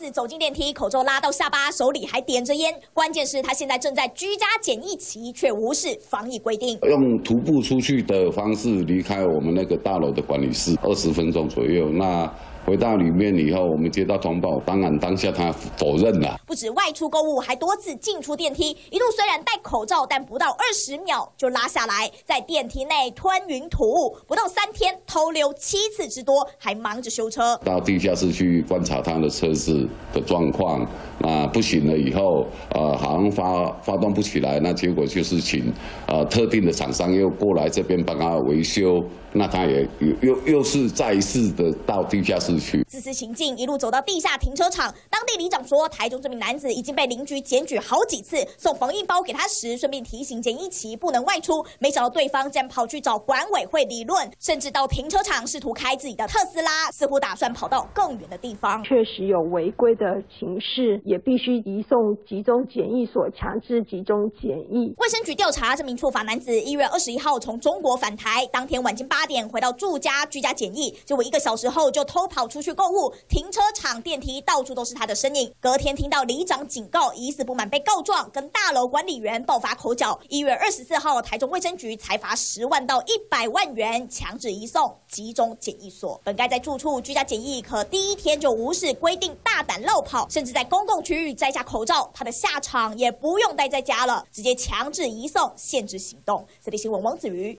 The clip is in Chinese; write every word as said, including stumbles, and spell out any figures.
子走进电梯，口罩拉到下巴，手里还点着烟。关键是他现在正在居家检疫期，却无视防疫规定， 用徒步出去的方式离开我们那个大楼的管理室，二十分钟左右。那 回到里面以后，我们接到通报，当然当下他否认了。 不止外出购物，还多次进出电梯，一路虽然戴口罩，但不到二十秒就拉下来，在电梯内吞云吐雾，不到三天偷溜七次之多，还忙着修车。 到地下室去观察他的车子的状况，那不行了以后，呃，好像发发动不起来，那结果就是请呃特定的厂商又过来这边帮他维修，那他也又又又是再一次的到地下室。 自私行径一路走到地下停车场，当地里长说，台中这名男子已经被邻居检举好几次，送防疫包给他时，顺便提醒检疫期不能外出。没想到对方竟然跑去找管委会理论，甚至到停车场试图开自己的特斯拉，似乎打算跑到更远的地方。 确实有违规的情事，也必须移送集中检疫所强制集中检疫。 卫生局调查，这名触法男子一月二十一号从中国返台，当天晚间八点回到住家居家检疫，结果一个小时后就偷跑 出去购物，停车场、电梯到处都是他的身影。隔天听到里长警告，疑似不满被告状，跟大楼管理员爆发口角。一月二十四号，台中卫生局裁罚十万到一百万元，强制移送集中检疫所。本该在住处居家检疫，可第一天就无视规定，大胆落跑，甚至在公共区域摘下口罩，他的下场也不用待在家了，直接强制移送，限制行动。这里新闻王子瑜。